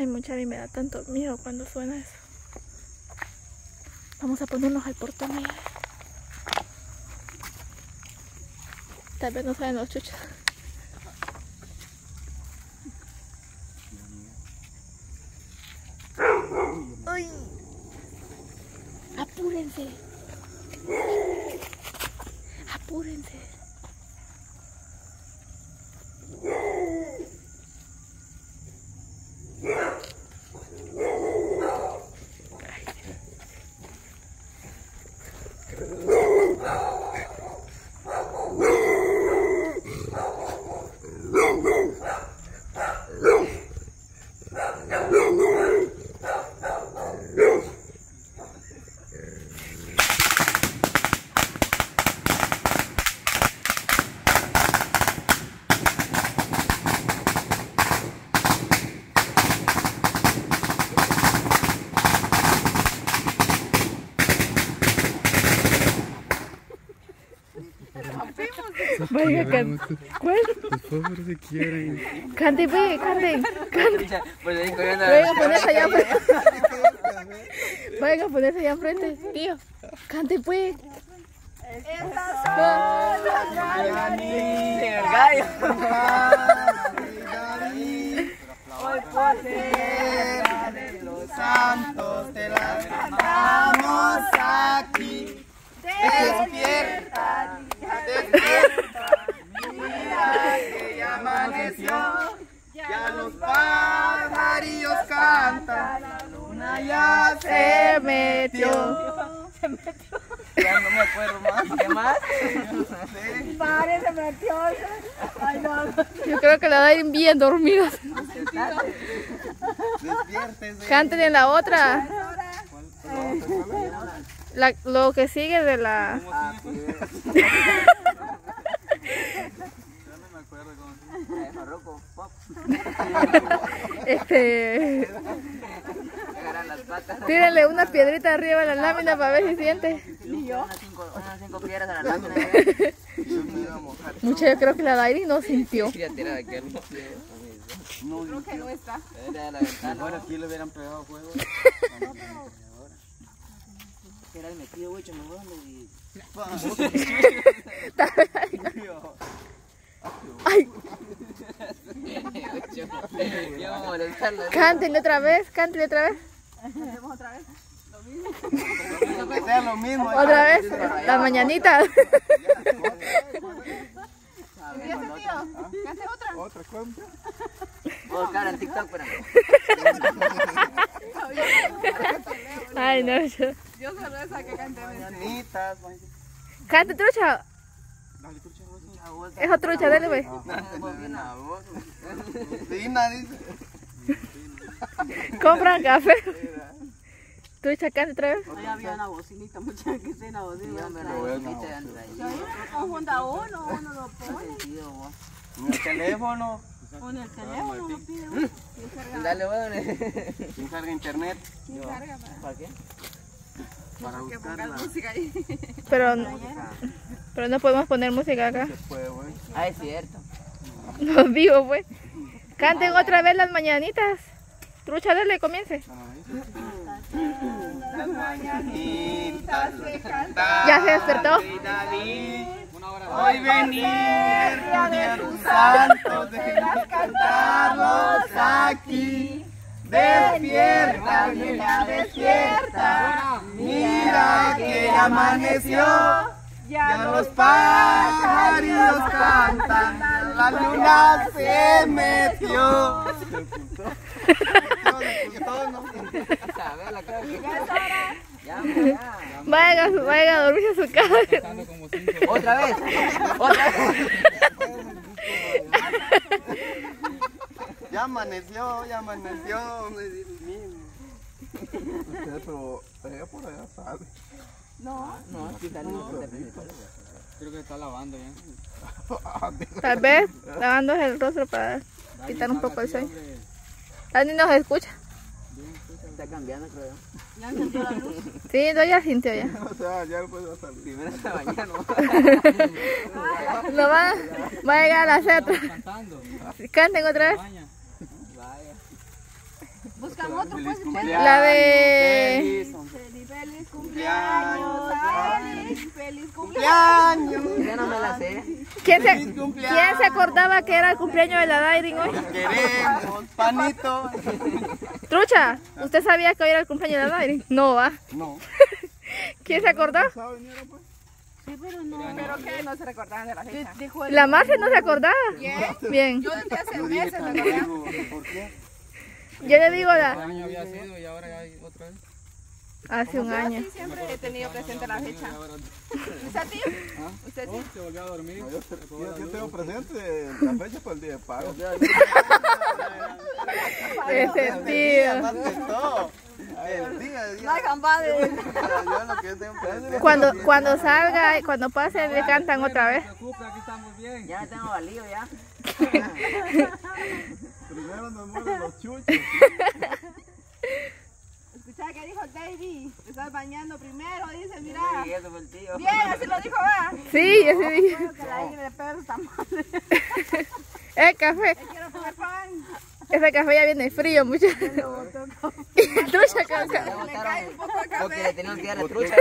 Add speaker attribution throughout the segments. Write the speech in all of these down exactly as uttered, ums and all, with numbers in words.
Speaker 1: Ay, mucha, a mí me da tanto miedo cuando suena eso. Vamos a ponernos al portón allá. Tal vez no salen los chuchos. ¡Uy! ¡Apúrense! ¡Apúrense! Vaya, can... ¿Cuál?
Speaker 2: Por favor, si quieren.
Speaker 1: Cante, pues, cante, cante.
Speaker 3: Pues
Speaker 1: Vayan a ponerse allá enfrente. Vayan a ponerse allá enfrente, tío. Cante, pues.
Speaker 4: Estas son las
Speaker 3: gallo.
Speaker 4: Hoy por ser de los santos te las cantamos aquí. Despierta, despierta, mira que ya amaneció, ya los pajarillos cantan, la luna ya se metió.
Speaker 1: Se metió.
Speaker 3: Ya no me acuerdo más. ¿Qué más?
Speaker 4: Padre, se metió. Ay, no.
Speaker 1: Yo creo que la va a ir bien dormidos.
Speaker 4: Despiértese.
Speaker 1: Canten en la otra. La, lo que sigue de la...
Speaker 3: Ah, sí.
Speaker 4: Yo no me acuerdo cómo se llama.
Speaker 3: Marroco, pop.
Speaker 1: Este...
Speaker 3: Agarran las patas.
Speaker 1: Tírenle una piedrita arriba a la lámina para ver si siente.
Speaker 3: ¿Y yo? Unas cinco, unas cinco piedras a la lámina.
Speaker 4: Yo me iba a mojar.
Speaker 1: Mucho, yo creo que la Dairi no sintió.
Speaker 3: Ya tira de aquel.
Speaker 4: No,
Speaker 5: Creo que no está.
Speaker 3: Era de la ventana.
Speaker 4: ahora aquí le hubieran pegado fuego.
Speaker 3: Era el metido, güey, me voy y...
Speaker 1: Ay,
Speaker 3: Ya vamos a molestarlo.
Speaker 1: cántenle otra vez, cántenle otra vez.
Speaker 5: Hacemos otra vez. Lo mismo.
Speaker 4: Que sea lo mismo.
Speaker 1: Otra vez, las mañanitas.
Speaker 5: ¿Y ese tío? ¿Qué hace otra?
Speaker 4: Otra compra.
Speaker 3: Vamos a buscar en TikTok, pero...
Speaker 1: Ay, no, yo...
Speaker 5: Yo solo esa que canté.
Speaker 4: Mañanitas.
Speaker 1: Cante, trucha.
Speaker 4: Dale, trucha, vos.
Speaker 1: Es otro trucha, dale, güey.
Speaker 4: Dina, dice.
Speaker 1: Compran café. Trucha, cante otra vez.
Speaker 5: Ahí había una bocinita, mucha que se una bocinita.
Speaker 3: Yo me lo voy a quitar.
Speaker 5: Conjunta uno, uno lo pone.
Speaker 4: En el teléfono.
Speaker 5: Pone el teléfono, lo pide.
Speaker 3: Dale, bueno.
Speaker 4: ¿Quién carga internet?
Speaker 5: ¿Quién carga para
Speaker 3: ¿Para qué?
Speaker 4: Para
Speaker 5: que pongas
Speaker 4: buscarla.
Speaker 5: música ahí?
Speaker 1: Pero, pero no podemos poner música acá.
Speaker 4: Se puede, güey.
Speaker 3: Ah, es cierto.
Speaker 1: Los vivos, pues. Canten otra vez las mañanitas. Trucha, dale, comience.
Speaker 4: Las mañanitas se cantan.
Speaker 1: Ya se despertó.
Speaker 4: Hoy venir a tus santos, déjenme cantarlos aquí. Despierta, niña, despierta. Mira que ya amaneció. Ya los pajarillos cantan. La luna se metió.
Speaker 3: A ver, la cara que... Ya, ya.
Speaker 1: Vayan a, vayan a dormir a su casa.
Speaker 3: Otra vez. Otra vez.
Speaker 4: Ya amaneció, ya amaneció. Me dice el mismo. Pero ella por allá sale.
Speaker 5: No.
Speaker 3: No, aquí salimos.
Speaker 2: Creo que está lavando ya.
Speaker 1: Tal vez lavándose el rostro para quitar un poco el sueño. Dani nos escucha.
Speaker 3: Está cambiando, creo.
Speaker 5: Ya encendió la luz.
Speaker 1: Sí, no, ya sintió ya.
Speaker 4: O sea, ya después va a salir.
Speaker 3: Primero esta mañana.
Speaker 1: No va, va a llegar a las siete.
Speaker 2: Cantando.
Speaker 1: Canten otra vez.
Speaker 2: Baña.
Speaker 3: Vaya.
Speaker 5: Buscan otro,
Speaker 4: Feliz
Speaker 5: pues.
Speaker 4: cumpleaños.
Speaker 1: La de...
Speaker 4: Feliz
Speaker 5: Feliz, feliz cumpleaños. Feliz, feliz
Speaker 4: cumpleaños.
Speaker 3: Ya no me la sé.
Speaker 1: ¿Quién se,
Speaker 4: Feliz cumpleaños.
Speaker 1: ¿Quién se acordaba que era el cumpleaños de la Dairin hoy?
Speaker 4: Queremos, panito.
Speaker 1: Trucha, ¿usted sabía que hoy era el cumpleaños de la Dairin? No, va.
Speaker 4: No.
Speaker 1: ¿Quién se acordó?
Speaker 5: Sí, pero no.
Speaker 6: ¿Pero qué? No se recordaban de la fecha.
Speaker 5: Dijo el...
Speaker 1: La Marce no se acordaba. Bien.
Speaker 6: Yo desde hace
Speaker 4: Yo dije
Speaker 6: meses me acordaba.
Speaker 4: también, ¿por qué?
Speaker 1: Yo le digo
Speaker 2: El
Speaker 1: la...
Speaker 2: año había sido y ahora ya hay otra vez.
Speaker 1: Hace un año.
Speaker 6: Sí, siempre he tenido presente la fecha. ¿Usted sí? ¿Usted sí?
Speaker 2: Se volvió a dormir.
Speaker 4: No, yo, yo- yo tengo presente la fecha para el día de pago.
Speaker 1: Ese tío.
Speaker 4: Más que todo. El día, el día.
Speaker 5: No hay gambade.
Speaker 4: Yo lo que yo tengo presente.
Speaker 1: Cuando, cuando salga y cuando pase le cantan otra vez.
Speaker 2: No se preocupe, aquí estamos bien.
Speaker 3: Ya tengo valido ya.
Speaker 4: Primero nos mueren los chuchos.
Speaker 6: ¿Escuchaba que dijo David? Te estás bañando primero, dice, mira.
Speaker 3: Sí, eso fue el tío.
Speaker 6: Bien, así lo dijo, va.
Speaker 1: Sí, ese día.
Speaker 6: Que la aire de perro está mal.
Speaker 1: El café.
Speaker 6: Quiero comer pan.
Speaker 1: Ese café ya viene frío, muchachos. Trucha, caca.
Speaker 6: Le cae un poco de
Speaker 3: Porque le
Speaker 6: café.
Speaker 3: teníamos que dar la trucha.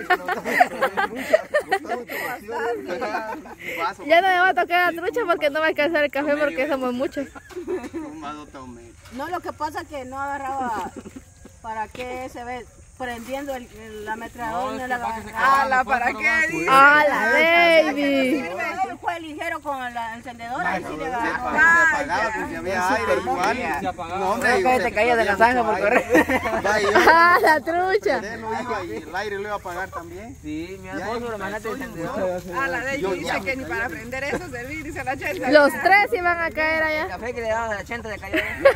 Speaker 1: Ya no me va a tocar la trucha porque no va a alcanzar el café porque somos muchos.
Speaker 5: No, lo que pasa es que no agarraba. ¿Para qué se ve prendiendo el, el ametrallador?
Speaker 2: No,
Speaker 5: No,
Speaker 2: es que para que se
Speaker 6: Ah,
Speaker 2: cargue,
Speaker 6: la,
Speaker 2: pues,
Speaker 6: ¿para
Speaker 2: pero
Speaker 6: qué?
Speaker 2: va.
Speaker 6: Dice.
Speaker 1: ¡Ah, la baby!
Speaker 5: El fue ligero con la encendedora y sí le
Speaker 4: Se
Speaker 5: agarró.
Speaker 4: apagaba, pues si había aire igual.
Speaker 2: Se apagaba.
Speaker 4: No, hombre,
Speaker 3: Creo que
Speaker 4: se-
Speaker 3: te caías de la zanja por correr.
Speaker 4: Ya, y yo-
Speaker 1: ¡Ah, la trucha!
Speaker 4: Él lo iba y el aire lo iba a apagar también.
Speaker 3: Sí, mi
Speaker 4: Ya
Speaker 3: esposo lo mandaste
Speaker 4: empezó,
Speaker 3: encendedor.
Speaker 6: Ah, la de
Speaker 4: Yo
Speaker 6: dice
Speaker 4: ya.
Speaker 6: que ni para aprender eso servir, dice la chenta.
Speaker 1: Los tres iban a caer
Speaker 3: El
Speaker 1: allá.
Speaker 3: café que le daba de la chenta de cayó.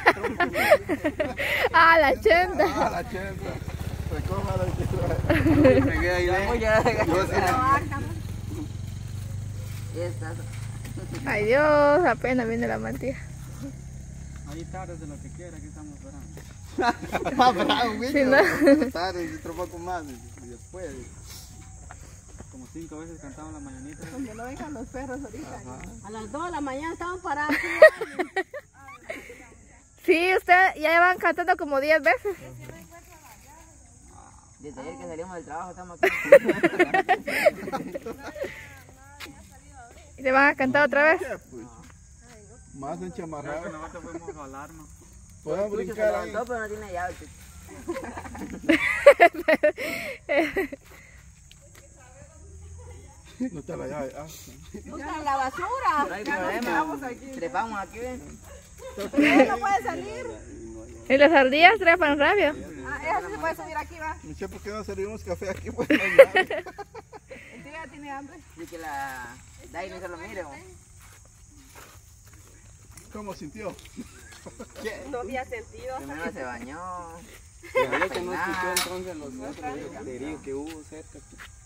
Speaker 1: ¡Ah, la chenta!
Speaker 4: Ah, la chenta. Recójala y me quedé ahí de-
Speaker 3: Oye,
Speaker 4: Yo sí,
Speaker 3: ya está.
Speaker 1: Ay, Dios, apenas viene la mantilla.
Speaker 2: Ahí tarde de lo que quiera, aquí estamos esperando.
Speaker 4: más bravo, güey.
Speaker 1: Sí, no.
Speaker 4: Tarde, y otro poco más. Y después.
Speaker 2: Como cinco veces cantamos las mañanitas.
Speaker 6: Que no vengan los perros ahorita.
Speaker 5: A las dos de la mañana estaban parados.
Speaker 1: Sí, usted ya van cantando como diez veces.
Speaker 3: Desde ayer que salimos del trabajo estamos aquí.
Speaker 1: ¿Y te van a cantar otra vez?
Speaker 4: Más
Speaker 2: Creo que
Speaker 4: enchamarrado.
Speaker 2: nosotros fuimos a jalarnos.
Speaker 4: Podemos
Speaker 3: Chucho se
Speaker 4: brincar ahí.
Speaker 3: levantó, pero no tiene llave. Chucho.
Speaker 4: No está la llave. Ah,
Speaker 5: Buscan la basura.
Speaker 3: No hay problema. Trepamos aquí, ven.
Speaker 6: No puede salir.
Speaker 1: ¿Y las ardillas trepan rápido?
Speaker 6: Ah, esa sí se puede subir aquí, va.
Speaker 4: no sé por qué no servimos café aquí. Pues,
Speaker 6: El tío ya tiene hambre.
Speaker 3: Así que la Daini se lo mire. ¿no?
Speaker 4: ¿Cómo sintió?
Speaker 6: No había sentido.
Speaker 3: Primero se bañó.
Speaker 2: Ojalá que no escuchó entonces los otros cateríos que hubo cerca.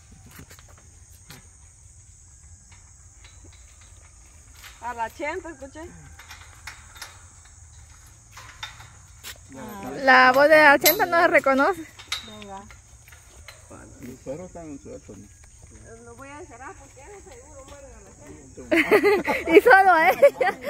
Speaker 6: A la chenta, escuché.
Speaker 1: La voz de la ochenta no se reconoce.
Speaker 4: Los perros están sueltos. ¿No?
Speaker 6: Lo voy a encerrar porque eso seguro mueren a la chenta.
Speaker 1: Y solo a ella.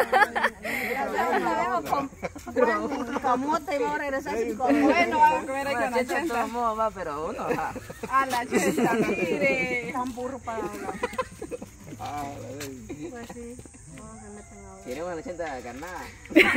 Speaker 5: La vemos con con camote y vamos a regresar sin comer.
Speaker 6: Bueno, vamos a comer aquí
Speaker 3: Bueno,
Speaker 6: a la
Speaker 3: chenta de
Speaker 6: chenta.
Speaker 3: todos modos va, pero uno va.
Speaker 6: A la chenta, mire.
Speaker 5: Tan burro para hablar.
Speaker 4: Ah, la de
Speaker 5: Pues sí. No, se meten ahora.
Speaker 3: Queremos la chenta carnada.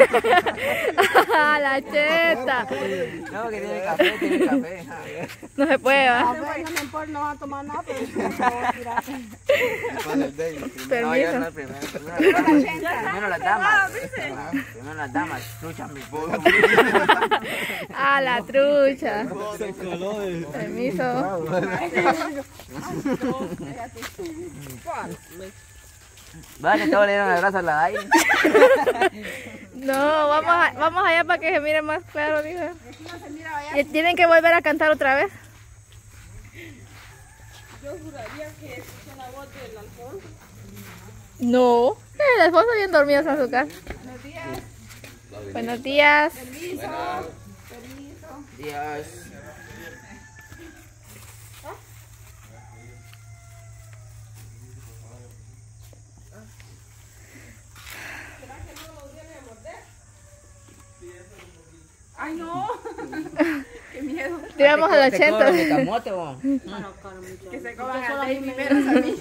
Speaker 1: ¡Ah, la cheta!
Speaker 3: No, que tiene café, tiene café. Ah,
Speaker 1: No se puede,
Speaker 5: A
Speaker 1: ¿va?
Speaker 5: ver, no me importa, no van a tomar nada, pero sí me voy a tirar.
Speaker 4: Para el day.
Speaker 3: No, yo
Speaker 1: Permiso.
Speaker 3: no, primero. Primero las damas. Primero las damas. Primero las damas. Trucha mi poco.
Speaker 1: ¡Ah, la trucha! Permiso.
Speaker 3: Va, que todos le dieron el abrazo a la Daini.
Speaker 1: No, vamos, a- vamos allá para que se mire más claro, dijo. Y tienen que volver a cantar otra vez.
Speaker 5: Yo juraría que escuché la voz del Alfonso.
Speaker 1: No, el Alfonso bien dormido en su casa. Buenos días.
Speaker 3: Dios.
Speaker 6: Ay, no. Qué miedo.
Speaker 1: Tiramos al
Speaker 3: Te cobro mi
Speaker 1: ochenta.
Speaker 3: camote, vos.
Speaker 6: Que se coman al Dave primero a mí.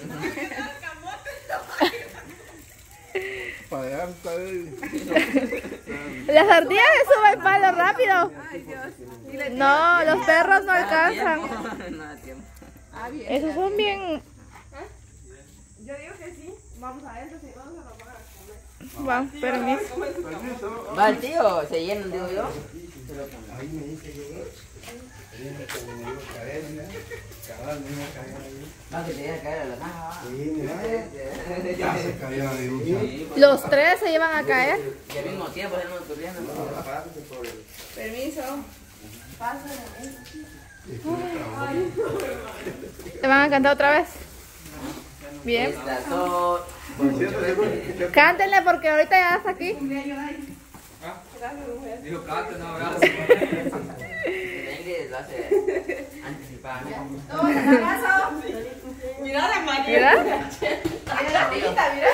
Speaker 4: Para allá está él.
Speaker 1: Las ardillas se suben palo rápido.
Speaker 6: Ay, Dios. Y le
Speaker 1: No, los perros no alcanzan.
Speaker 3: No da tiempo.
Speaker 6: Ah, bien.
Speaker 1: Esos son bien...
Speaker 6: Yo digo que sí. Vamos a eso, sí. Vamos a robar a comer.
Speaker 1: Vamos, permiso.
Speaker 4: Permiso.
Speaker 3: Va el tío, se llenan, digo yo.
Speaker 4: Ahí me dice que tiene que me dio caer, mira. Cabal, me iba a caer ahí.
Speaker 3: Va que te deja caer a la caja.
Speaker 4: Sí, mira. Ya se cayó la dibuja.
Speaker 1: Los tres se llevan a caer.
Speaker 3: Y al mismo tiempo salimos corriendo.
Speaker 6: Permiso.
Speaker 1: ¿Te van a cantar otra vez? Bien.
Speaker 3: Estas son...
Speaker 1: Cántenle porque ahorita ya está aquí.
Speaker 2: Dijo cante, no, gracias.
Speaker 3: El inglés lo hace anticipadamente.
Speaker 6: Mira la máquina.
Speaker 1: Mira.
Speaker 6: Mira la pista, mira.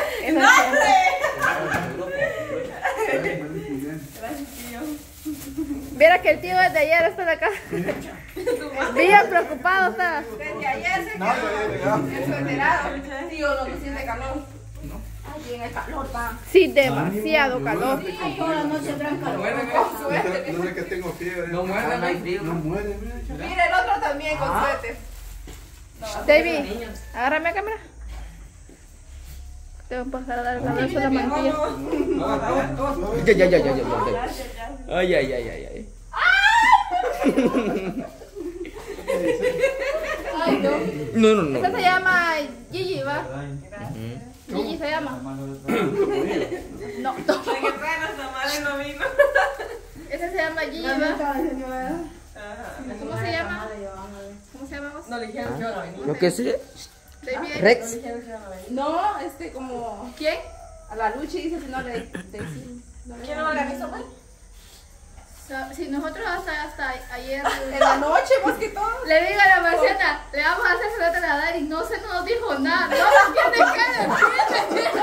Speaker 1: Mira que el tío desde ayer está en la casa. Bien preocupado está.
Speaker 6: Desde ayer se
Speaker 4: No, ya
Speaker 6: quedó
Speaker 4: había llegado.
Speaker 6: en su enterado. Tío, no me siente calor. Ay, bien, el calor va.
Speaker 1: Sí, demasiado calor.
Speaker 5: Ay, toda la noche traen calor.
Speaker 4: No sé que tengo fiebre.
Speaker 2: No
Speaker 3: Ah, no hay
Speaker 2: muerde,
Speaker 3: frío.
Speaker 4: No muere, mira.
Speaker 6: Mira el otro también con suéter.
Speaker 1: David, agárrame la cámara. Te voy a pasar a dar el abrazo a la mantilla.
Speaker 3: Ya, ya, ya, ya, ya, ya. Ay, ay, ay, ay, ay.
Speaker 1: Ay, no.
Speaker 3: No, no,
Speaker 1: Esta
Speaker 3: no.
Speaker 1: se llama Gigi, ¿va? Gigi se llama. No, no.
Speaker 6: Qué pena, esta madre no vino.
Speaker 1: Esa se llama Gigi, ¿va? ¿Cómo se llama? ¿Cómo se llama vos?
Speaker 6: No le dijeron que iban a venir.
Speaker 3: Lo que sé.
Speaker 1: David.
Speaker 3: Rex.
Speaker 6: No, este como
Speaker 1: ¿Quién?
Speaker 6: a la lucha dice si no le decimos. ¿Quién lo organizó, güey?
Speaker 1: Si nosotros hasta, hasta ayer
Speaker 6: En la noche, más que todo.
Speaker 1: le digo a la Marciana, le vamos a hacer salud a la Dari, no se nos dijo nada, no lo tiene que decir.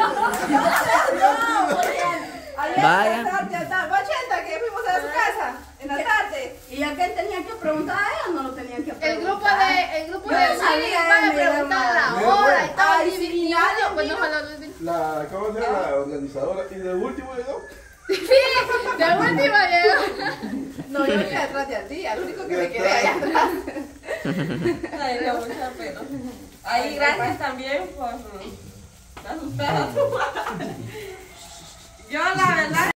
Speaker 6: Ayer
Speaker 3: Vaya.
Speaker 6: en la tarde, a la ochenta que fuimos a su casa, en la tarde.
Speaker 5: ¿Y a quién tenían que preguntar a ella? No lo tenían que preguntar.
Speaker 1: El grupo de, el grupo
Speaker 5: Yo
Speaker 1: de
Speaker 5: no sabía,
Speaker 1: Willy van a
Speaker 5: me
Speaker 1: preguntar la
Speaker 5: llamaron.
Speaker 1: hora y todo,
Speaker 5: Ay,
Speaker 1: y
Speaker 5: sí,
Speaker 1: y
Speaker 5: nadie
Speaker 1: yo, pues no
Speaker 5: vino.
Speaker 1: jaló.
Speaker 4: La, ¿cómo se llama? La organizadora. Y de último llegó.
Speaker 1: Sí, de última llegó.
Speaker 6: No, yo vine atrás de ti, al único que me quedé allá atrás.
Speaker 7: Ay, da mucha pena. Ahí, gracias también por asustar a tu madre. Yo, la verdad.